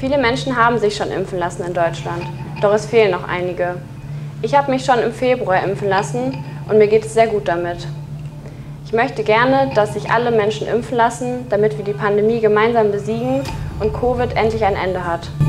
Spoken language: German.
Viele Menschen haben sich schon impfen lassen in Deutschland, doch es fehlen noch einige. Ich habe mich schon im Februar impfen lassen und mir geht es sehr gut damit. Ich möchte gerne, dass sich alle Menschen impfen lassen, damit wir die Pandemie gemeinsam besiegen und Covid endlich ein Ende hat.